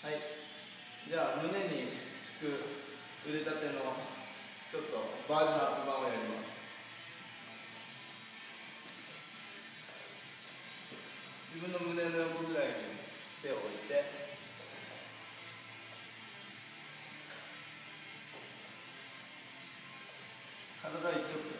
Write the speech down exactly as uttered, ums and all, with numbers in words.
はい、じゃあ胸に効く腕立てのちょっとバージョンアップ版をやります。自分の胸の横ぐらいに手を置いて、体一直線